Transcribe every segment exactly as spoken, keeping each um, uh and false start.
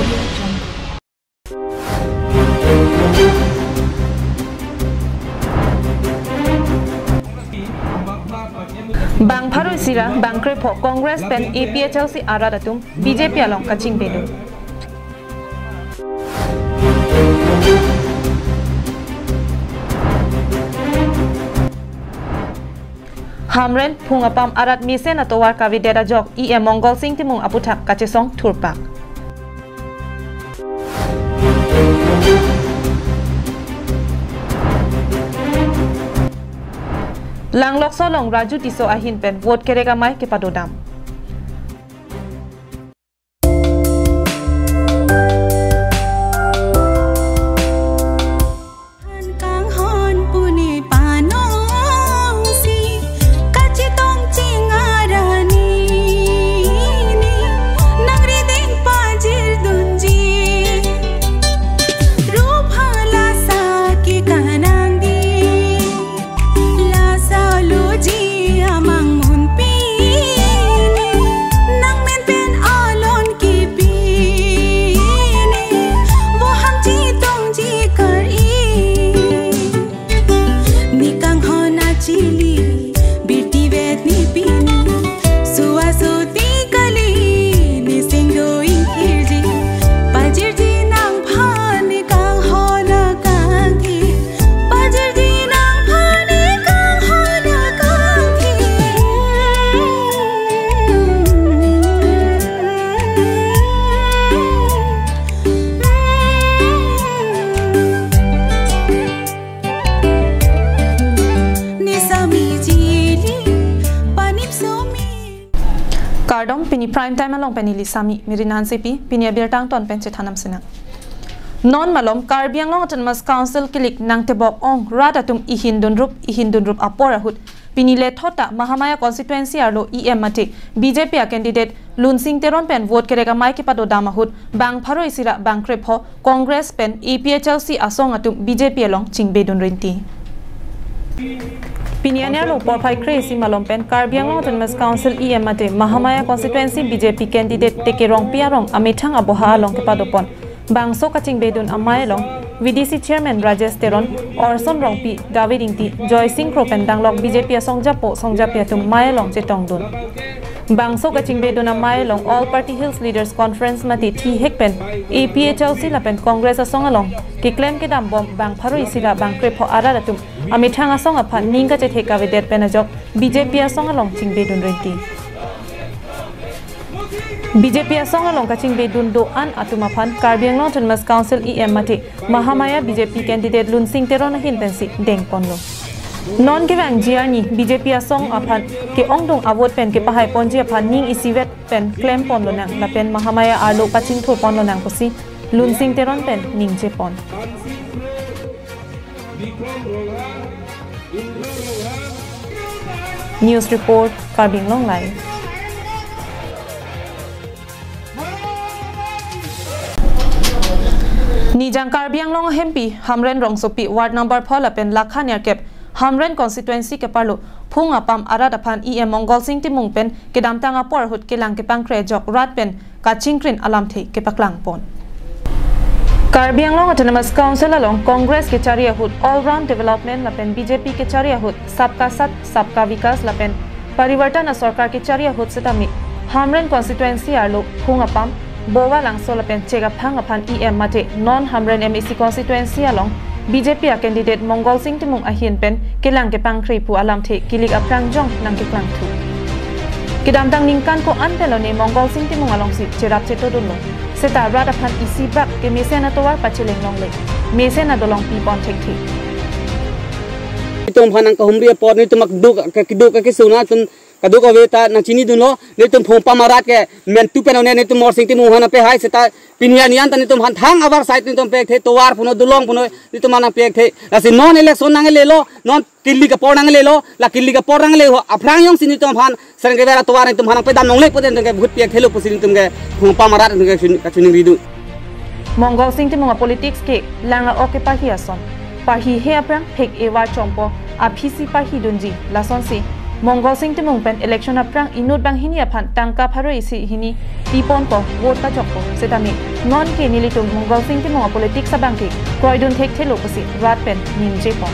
Bang Pharoi Sira Bang Krepo Congress pen A P H L C Aradatum B J P along Kaching Bedu Hamren Pungapam Arat Misen atowar Kavidera Jok E M Mongol Sing Timung Aputak Kachesong Turpak Lang Lok Solong Raju Tiso Ahin Pen Vote Keregamai Kepadodam Kardom pini prime time along peni lisami mirinan sepi pini abirtang ton penche thanam sina non malom Karbiang Long Autonomous Council kilik nang tebok ong radatum ihindun rup ihindun rup apora hut pini le thota Mahamaya constituency arlo E M mate B J P candidate Lunsing Teron pen vote kereka mai ki pado dama hut Bang Pharoi Sira Bang Krepo Congress pen A P H L C asong atum B J P along chingbedun rinti Pinianya lo porpai crazy malom pen Karbiang Long Autonomous Council E M mate Mahamaya constituency B J P candidate teke rong pia rong amithang aboha long kepadopon Bangso kaching bedun amai long V D C chairman Rajesh Teron Orson Rongpi David Ingti Joy Singh Kropen danglok B J P songjapo songjapia tum mai long chetong dun Bangso kaching bedun amai long All Party Hills Leaders Conference mati thi hekpen A P H L C lapen Congress asong along ki claim ke dam bom Bang Pharoi Sira Bang Krepo aradatum amithang asong aphan ningka chetheka vedet penajok B J P asong along chingbedun renti B J P asong along kaching bedun do an atumaphan Karbiang Long Autonomous Council E M mate Mahamaya B J P candidate Lunsing Teron hin pensi deng ponlo non gewang jiani B J P asong aphan ke ongdong avot pen ke pahai ponji aphan ning isivet pen claim ponlo nang lapen Mahamaya arlo kaching thur ponlo nang kosi Lunsing Teron pen ningche pon News report Karbiang Long Live Nijang Karbiang Long Hempi Hamren Rongsopi Ward number Phola pen Lakhan Yarkep Hamren constituency ke parlo Phung apam aradapan E M Mongol Sing Timung pen kedam tanga por hut kelang ke pangkre jok rat pen kachingkrin alam the ke paklang pon Karbiang Long Autonomous Council along Congress ke charia hut all round development lapen B J P ke charia hut sabka sat sabka vikas lapen parivartana sarkar ke charia hut setami Hamren constituency arlo Phung apam Bowa langso lapen chega phang aphan E M mate non Hamren M A C constituency along B J P candidate Mongol Sing Timung ahin pen kelang ke pangkri pu alam the kilik aprang jong nang ke klang thu kidam tang ningkan ko antelone Mongol Sing Timung along si cherap chetodullo seta rada phan isi brak ke mesena towar pacheleng long le mesena dolong pi pon thek thi tum phanang ka humri por ni tumak duk ka kiduk ka kisuna tum kaduk ka veta na chini dun lo ne tum phompa marat ke men tu penone ne tum mor sing timung hana pe hai seta pinya nian tan tum han thang abar site ni tum pek the towar puno dulong puno ni tum mana pek the asi non election nang le lo non killi ka por nang le lo la killi ka por nang le ho afrang yong sin tum han sereng ke vera towar ni tum hana pe dan nong le poten ke bhut pek thelo pusin tum ke phompa marat ke ka chuning ridu Mongol Sing Timung politics ke langa oke pahi ason pahi he aprang phek ewa chompo a phisi pahi dunji lason si Mongol Singh timung pen election aprang inut bang hini aphan tangka pharoi si hini tipon po vote ka jokpo setami non ke nilitum Mongol Singh timung politics sa bangki kroidun thek thelo pasi rat pen ningje po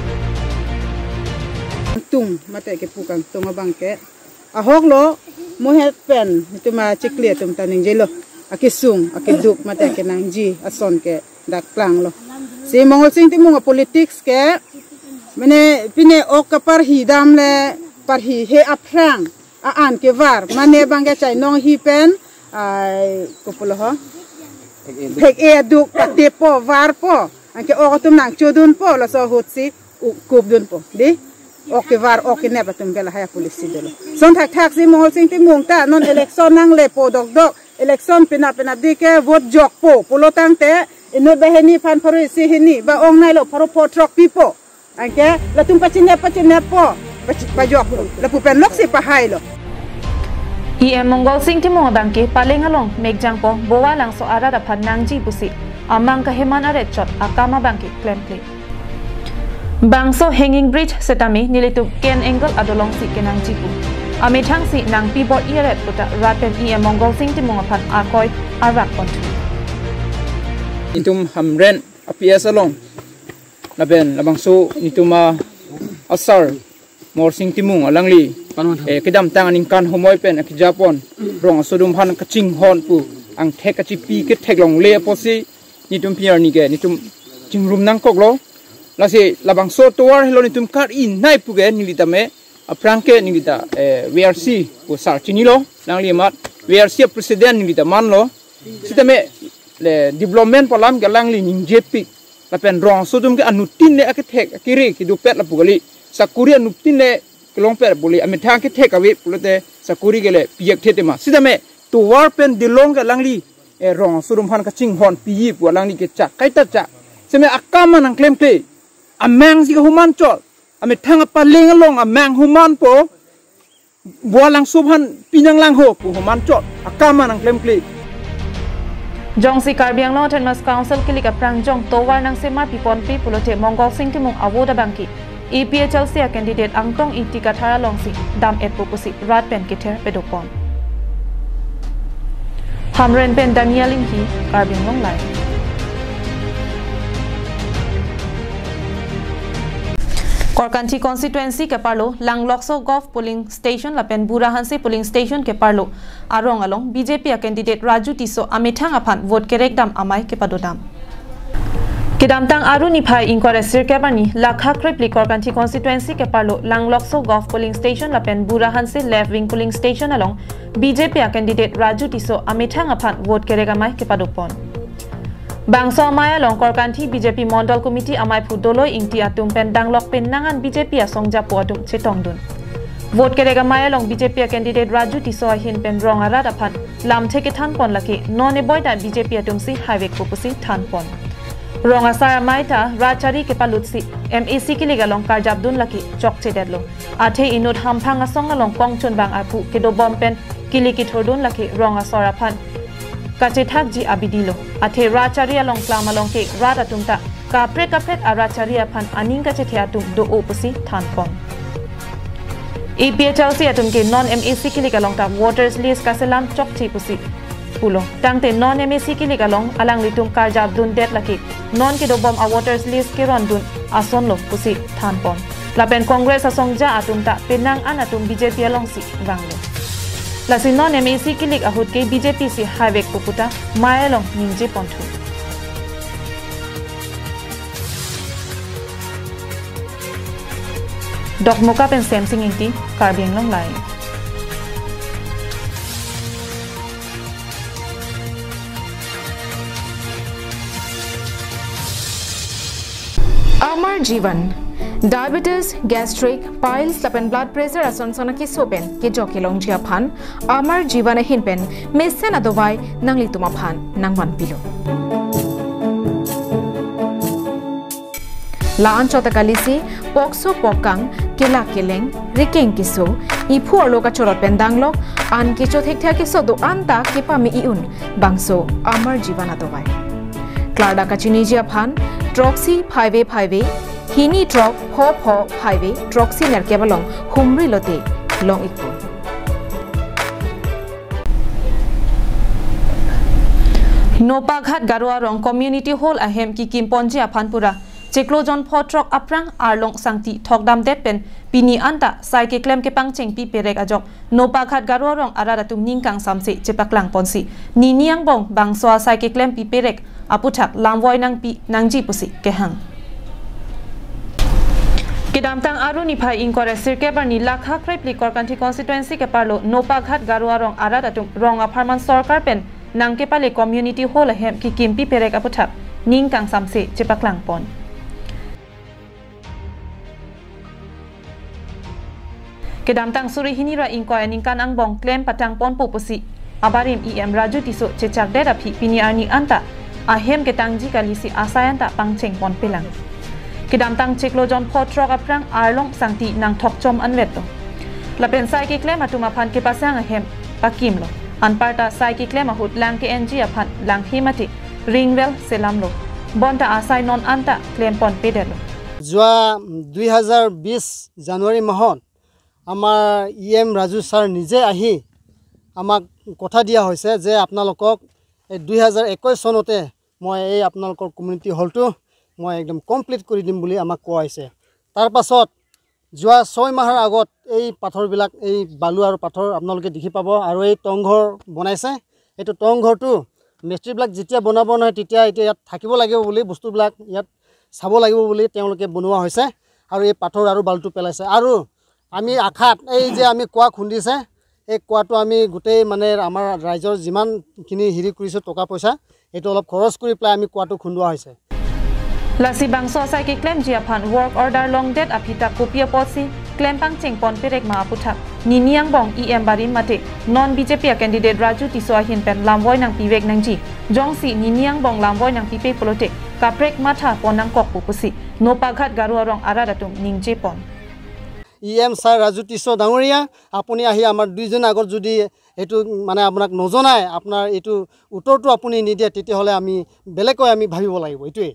tung mate ke pukang tung bangke ahok lo mohet pen tuma chikle tum ta ningje lo akisung akiduk mate ke nangji ason ke dak klang lo si Mongol Singh timung politics ke mene pine ok kapar hidam le par hi he aprang a an ke var mane bangga chai nong hi pen ai kopolo ho hek e duk te po var po anke o tum nang chodun po la so hutsi kup dun po di o ke var o ke ne batum gela ha polisi delo son thak thak si Mongol Singh timung ta non election nang le po dok dok election pina pina dike vote jok po polo tang te ino beheni pan pori si hini ba ong nai lo paro po trok pipo anke la tum pachine pachine po pajok la pupen lok si pahai lo I am Mongol Singh timung bangki paling along megjang po bowa lang so ara da phan nangji pusi amang ka heman are chot akama bangki claim play bangso hanging bridge setami nilitu ken angle adolong si kenangji pu ame thang si nang pibot iret puta raten I am Mongol Singh timung phan akoi arak kontu itum hamren apias along laben labangso nituma asar Mor Singh timung alangli eh kedam tangan ingkan homoy pen ak Japon rong sodum han kaching hon pu ang thek kachi pi ke thek long le posi nitum piar ni ke nitum chingrum nang kok lo la se labang so toar helo nitum kar in nai pu ge nilitame aprang ke nilita eh V R C pu sar chini lo nangli mat V R C president nilita man lo sitame le development palam ke langli ning jepi la pen rong sodum ke anutin le ak thek akire ki du pet la pu gali sakuri nuptin le kelong per boleh ame thang ke thek awe pulote sakuri gele piyak thete ma sidame to war pen dilong ga langli e rong surum han ka ching hon pi pu langli ke chak kai ta cha seme akama nang claim te amang si human chol ame thang pa leng long amang human po bolang subhan pinang lang ho pu human chol akama nang claim te Jong si Karbiang Long Tenmas Council kilika prang jong towar nang sema pipon pi pulote Mongol Singh timung awoda bangki E P H L C candidate angtong itika thara longsi dam et pupusi rat pen kither pedopon hamren pen Daniel Inhi Karbiang Long lai Korkanti constituency ke parlo lang lokso golf polling station la pen burahansi polling station ke parlo arong along B J P candidate Raju Tiso amithang aphan vote kerek dam amai ke padodam Kedamtang aru ni phai inkore sirkebani lakha kripli Korkanti constituency ke parlo lang lokso golf polling station la pen burahansi left wing polling station along B J P candidate Raju Tiso amithang aphan vote kerek amai ke padopon Bangso amaya long Korkanti B J P Mondal Committee amai pudoloi ingti atum pen danglok pen nangan B J P asongja podum chetongdun. Vote kerega maya long B J P candidate Raju Tiso hin pen rong arat aphan lam theke than pon laki non eboy da B J P atum si highway pupusi than pon. Rong asara maita rachari ke palutsi M A C kiliga long karjabdun laki chok chededlo. Athe inut hamphang asong along kongchun bang apu kedo bom pen kiliki thordun laki rong asara phan Kachethak ji abidilo athe racharia long klama long ke rada tumta kapre kapret aracharia phan aning kachethe atum do opusi thanpon E P H L C atum ke non M A C kilika long ta voters list kaselam chokthi pusi pulo tangte non M A C kilika long alang litum karjab dun det laki non ke do bom a voters list ke ron dun ason lo pusi thanpon lapen congress asongja atum ta penang an atum B J P long si wanglo Lasi non M A C kilik ahut ke B J P si highway puputa mayalong ningje pontu. Dok muka pen sem sing inti Karbiang Long lai. Amar Jivan Diabetes, gastric, piles, lapen blood pressure ason sona ki sopen ki joki long jia phan Amar Jivan hin pen mesen adowai nangli tuma phan nangwan pilo Laan chota kalisi pokso pokang kela keleng rikeng kiso ipu aloka chorot pen danglok an ki chothek thya kiso do anta ki pami iun bangso Amar Jivan adowai Klarda kachini jia phan Troxy five A five A hini drop ho ho highway drop senior kebalong humri lote long ikpo Nopaghat Garua Rong Community Hall ahem ki kimponji aphanpura Cheklojon photrok aprang arlong sangti thokdam det pen pini anta sai ke klem ke pangcheng pi perek ajok Nopaghat Garua Rong arara tum ningkang samse chepaklang ponsi ni niang bong bangso sai ke klem pi perek aputhak lamwoi nang pi nangji pusi ke hang Kedamtang aruni phai inkore sirke bar ni lakha krepli korkanthi constituency ke parlo Nopaghat Garua Rong arara tum rong aparman sarkar pen nangke pale community hall hem ki kimpi perek aputhak ningkang samse chepaklang pon Kedamtang suri hinira inkoy ningkan ang bong claim patang pon pupusi abarim em raju tiso chechak dera phi pini arni anta ahem ketangji kalisi asayanta pangcheng pon pelang Kedamtang cheklojon photrok aprang arlong sangti nang thokchom anwetto lapen sai ke claim atuma phan ke pasang ahem pakimlo Anparta sai ki klema hut lang ke enji aphan lang himati ringwell selamlo bonta asai non anta claim pon pedelo Jua দুই হাজাৰ বিশ জানুৱাৰী মাহত আমাৰ ইএম ৰাজু ছাৰ নিজে আহি আমাক কথা দিয়া হৈছে যে আপোনালোকক এই দুই হাজাৰ একৈশ চনতে মই এই আপোনালোকৰ কমিউনিটি হলটো মই একদম কমপ্লিট কৰি দিম বুলি আমাক কোৱা হৈছে তাৰ পাছত যোৱা ছয় মাহৰ আগত এই পাথৰবিলাক এই বালু আৰু পাথৰ আপোনালোকে দেখি পাব আৰু এই টংঘৰ বনাইছে এইটো টংঘৰটো মিস্ত্ৰীবিলাক যেতিয়া বনাব নহয় তেতিয়া এতিয়া ইয়াত থাকিব লাগিব বুলি বস্তুবিলাক ইয়াত চাব লাগিব বুলি তেওঁলোকে বনোৱা হৈছে আৰু এই পাথৰ আৰু বালুটো পেলাইছে আৰু আমি আখাত এই যে আমি কোৱা খুন্দিছে এই কোৱাটো আমি গোটেই মানে আমাৰ ৰাইজৰ যিমানখিনি হিৰি কৰিছে টকা পইচা এইটো অলপ খৰচ কৰি পেলাই আমি কোৱাটো খুন্দোৱা হৈছে Lasi bangso sai ke claim ji aphan work order long date apita kopia posi claim pang cheng pon perek ma aputhak ni niang bong em barim mate non bjp candidate raju tiso hin pen lamwoi nang piwek nang ji jongsi ni niang bong lamwoi nang pipe polote kaprek matha ponang kok pupusi Nopaghat Garua Rong aradatum ningje pon em sir raju tiso dangoria apuni ahi amar duijon agor jodi etu mane apnak nojonai apnar etu utortu apuni nidia tete hole ami belekoi ami bhabibo lagibo etue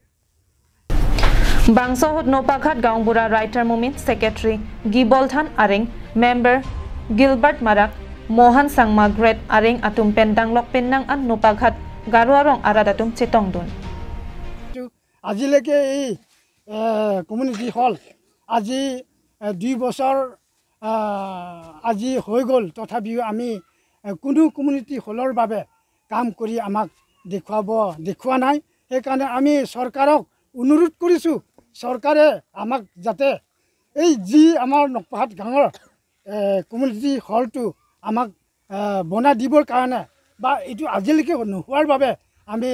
Bangso hut Nopaghat Gaungbura writer movement secretary Gibolthan Areng member Gilbert Marak Mohan Sangma Great Areng atum pendang lok penang an Nopaghat Garua Rong aradatum chetong dun আজিলৈকে এই community hall আজি দুই বছৰ আজি হৈ গ'ল তথাপিও আমি কোনো কমিউনিটি হলৰ বাবে কাম কৰি আমাক দেখুৱাব দেখুৱা নাই সেইকাৰণে আমি চৰকাৰক অনুৰোধ কৰিছোঁ চৰকাৰে আমাক যাতে এই যি আমাৰ নপহাট গাঁৱৰ কমিউনিটি হলটো আমাক বনাই দিবৰ কাৰণে বা এইটো আজিলৈকে নোহোৱাৰ বাবে আমি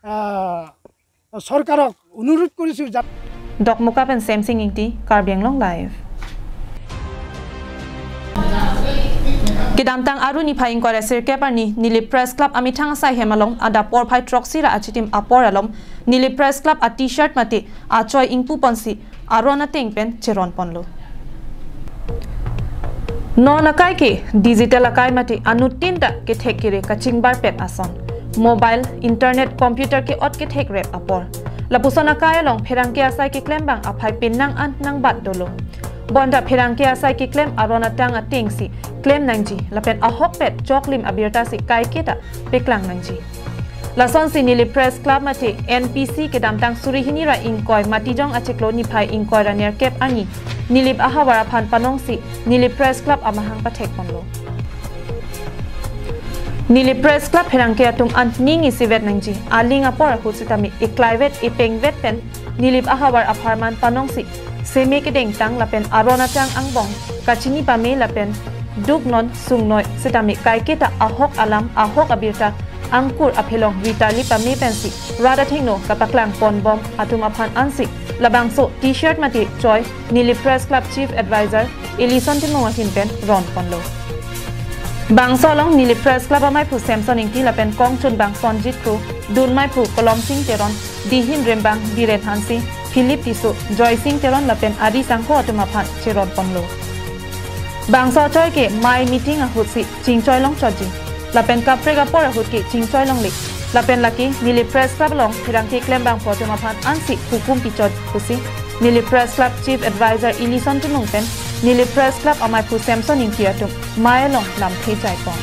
চৰকাৰক অনুৰোধ কৰিছোঁ Dokmuka pen Samsung ingti Karbiang Long Live Kedamtang aruni phai inquire sirke parni Nili Press Club amithang sai hemalong ada por phai troxira achitim apor alom Nili Press Club a t-shirt mate a choi ingpu ponsi arona tengpen cheron ponlo Non akai ke digital akai mate anutinta ke thekire kaching bar pet ason mobile internet computer ke ot ke thek rep apor lapusona kaya long pherangke asai ke claim bang aphai pinnang an nang bat dolo bonda pherangke asai ke claim arona tang ating si claim nangji lapen ahok pet choklim abirta si kai keta peklang nangji lason si Nili Press Club mate N P C ke damtang surihini ra ingkoi matijong acheklo ni phai ingkoi ra ner kep ani Nilip ahawara phan panong si Nili Press Club amahang pathek ponlo Nili Press Club herangke atum an ningi sivet nangji aling apor husitami eklaivet epengvet pen Nilip ahawar aparman panong si seme ke deng tang lapen arona tang angbong kachini pame lapen dugnon sungnoi sitami kaiketa ahok alam ahok abirta angkur aphelong vitali pame pensi rada thingno kapaklang pon bom atum aphan ansi labangso t-shirt mati choi Nili Press Club Chief Advisor Elison Timo hinpen ron ponlo Bangso long Nili Press Club amai phu Samson ingti lapen kong chun bang sonjit kru dun mai phu kolom sing teron dihin rembang diren hansi Philip tisu joy sing teron lapen adi sangko atuma phan cheron ponlo Bangso choi ke mai meeting a hutsi chingchoi long choji lapen kaprega por hut ke chingchoi long lik lapen laki Nili Press Club long hirang ke klem bang pho atuma phan ansi hukum pichot pusi Nili Press Club Chief Advisor Ilison Timung pen Nili Press Club amai pu Samson ing kia tum mai long lam thei chai pon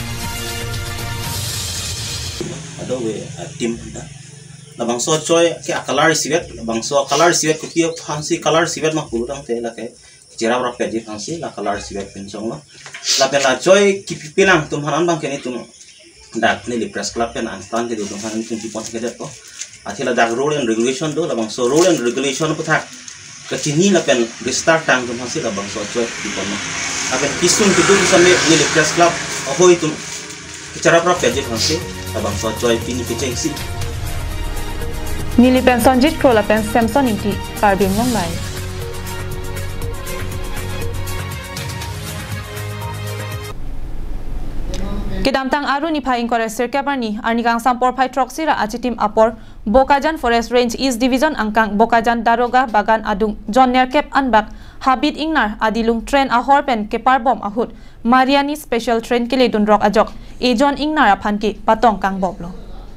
ado we tim da labang so choi ke color sivet labang so color sivet ko kia fancy color sivet ma puru dang te la ke jera ra pe di fancy la color sivet pen chong la la pe la choi ki pilang tum hanan bang ke ni tum dak Nili Press Club pen an tan ke do tum hanan tum pon ke det ko athila dak rule and regulation do labang so rule and regulation ko thak kecini la pen restart tang tum hasil labang so choi di pon la pen kisung tu du same Nili Press Club ahoi tum cara pra pe di fancy labang so choi pini ke chengsi Nili pen sonjit kro la pen Samson ing ti karbim long lai Kedamtang aru ni phai inkore sirkabar ni arnigang sampor phai troxira achitim apor Bokajan Forest Range East Division angkang Bokajan Daroga Bagan Adung John Nerkep Anbak Habit Ingnar Adilung Train Ahor pen Kepar Bom Ahut Mariani Special Train Kile Dun Rock Ajok E John Ingnar aphanki Patong Kang Boblo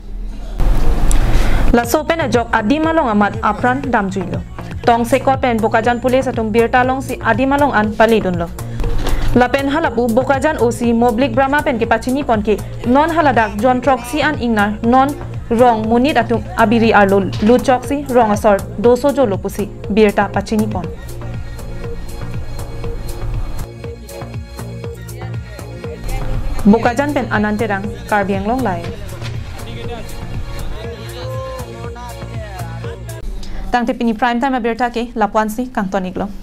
La Sopen Ajok Adimalong Amat Apran Damjuilo Tong Sekot pen Bokajan Police atung Birtalong si Adimalong an Palidun lo Lapen halapu Bokajan O C Moblik Brahma pen ke pachini pon ke non haladak John Troxy an Ingnar non Rong Munit atung Abiri Arlo Lu Choxy Rong Asor Doso Jolo Pusi Birta pachini pon Bokajan pen Ananterang Karbiang Long Lai Tang te pini prime time Birta ke Lapuansi Kang Toniklo